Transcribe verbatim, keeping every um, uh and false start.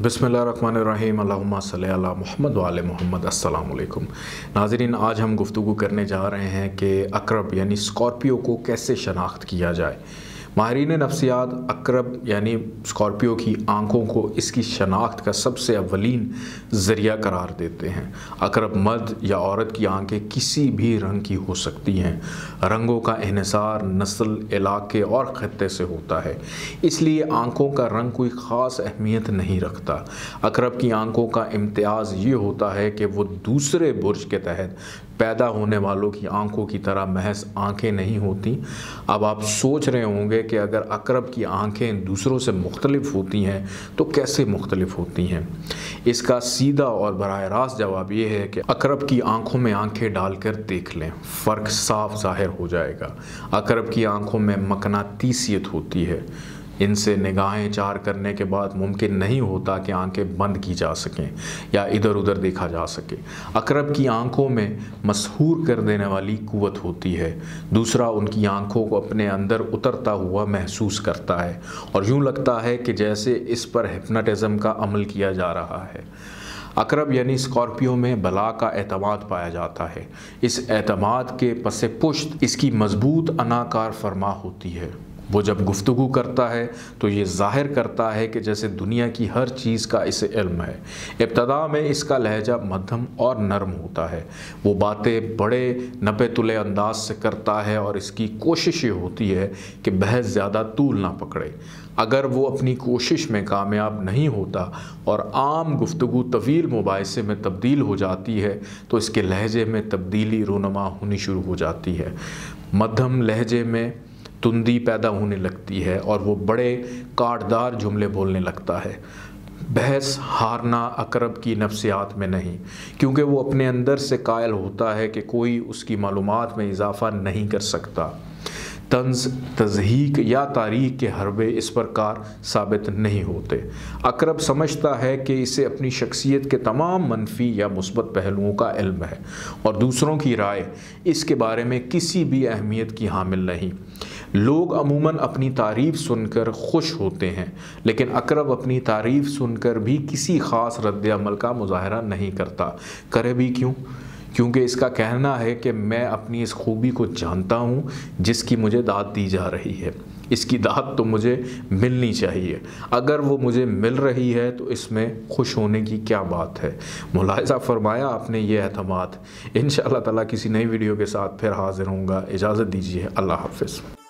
बिस्मिल्लाहिर्रहमानिर्रहीम अल्लाहुम्मा सल्ली अला मुहम्मद व आले मुहम्मद। अस्सलाम वालेकुम नाज़रीन, आज हम गुफ्तगू करने जा रहे हैं कि अकरब यानी स्कॉर्पियो को कैसे शनाख्त किया जाए। माहिरीन नफ्सियात अकरब यानी स्कॉर्पियो की आंखों को इसकी शनाख्त का सबसे अव्वलीन ज़रिया करार देते हैं। अकरब मर्द या औरत की आंखें किसी भी रंग की हो सकती हैं। रंगों का इन्हिसार नस्ल, इलाके और ख़त्ते से होता है, इसलिए आंखों का रंग कोई ख़ास अहमियत नहीं रखता। अकरब की आंखों का इम्तियाज़ ये होता है कि वो दूसरे बुर्ज के तहत पैदा होने वालों की आंखों की तरह महज आंखें नहीं होती। अब आप सोच रहे होंगे कि अगर अकरब की आंखें दूसरों से मुख्तलिफ होती हैं तो कैसे मुख्तलिफ होती हैं। इसका सीधा और बराह रास्त जवाब ये है कि अकरब की आंखों में आंखें डालकर देख लें, फ़र्क साफ ज़ाहिर हो जाएगा। अकरब की आंखों में मकनातीसियत होती है। इनसे निगाहें चार करने के बाद मुमकिन नहीं होता कि आंखें बंद की जा सकें या इधर उधर देखा जा सके। अकरब की आंखों में मसहूर कर देने वाली कुव्वत होती है। दूसरा, उनकी आंखों को अपने अंदर उतरता हुआ महसूस करता है और यूँ लगता है कि जैसे इस पर हिप्नोटिज़म का अमल किया जा रहा है। अकरब यानी स्कॉर्पियो में बला का एतमाद पाया जाता है। इस एतमाद के पसे पुश्त इसकी मजबूत अनाकार फरमा होती है। वो जब गुफ्तगू करता है तो ये ज़ाहिर करता है कि जैसे दुनिया की हर चीज़ का इसे इल्म है। इब्तदा में इसका लहजा मध्यम और नरम होता है। वो बातें बड़े नपे तुले अंदाज से करता है और इसकी कोशिश ये होती है कि बहस ज़्यादा तूल ना पकड़े। अगर वो अपनी कोशिश में कामयाब नहीं होता और आम गुफ्तगू तवील मुबाहिसे में तब्दील हो जाती है तो इसके लहजे में तब्दीली रोनमा होनी शुरू हो जाती है। मध्यम लहजे में तुंदी पैदा होने लगती है और वो बड़े काटदार जुमले बोलने लगता है। बहस हारना अकरब की नफ्सियात में नहीं, क्योंकि वो अपने अंदर से कायल होता है कि कोई उसकी मालूमात में इजाफ़ा नहीं कर सकता। तंज़, तज़हीक या तारीख के हरबे इस प्रकार साबित नहीं होते। अकरब समझता है कि इसे अपनी शख्सियत के तमाम मनफी या मुस्बत पहलुओं का इल्म है और दूसरों की राय इसके बारे में किसी भी अहमियत की हामिल नहीं। लोग अमूमन अपनी तारीफ़ सुनकर खुश होते हैं, लेकिन अकरब अपनी तारीफ़ सुनकर भी किसी ख़ास रद्द अमल का मुज़ाहरा नहीं करता। करे भी क्यों? क्योंकि इसका कहना है कि मैं अपनी इस खूबी को जानता हूँ जिसकी मुझे दाद दी जा रही है। इसकी दाद तो मुझे मिलनी चाहिए। अगर वो मुझे मिल रही है तो इसमें खुश होने की क्या बात है। मुलाहिज़ा फरमाया आपने ये एतमाद। इंशाअल्लाह ताला किसी नई वीडियो के साथ फिर हाज़िर होऊंगा। इजाज़त दीजिए। अल्लाह हाफ़िज़।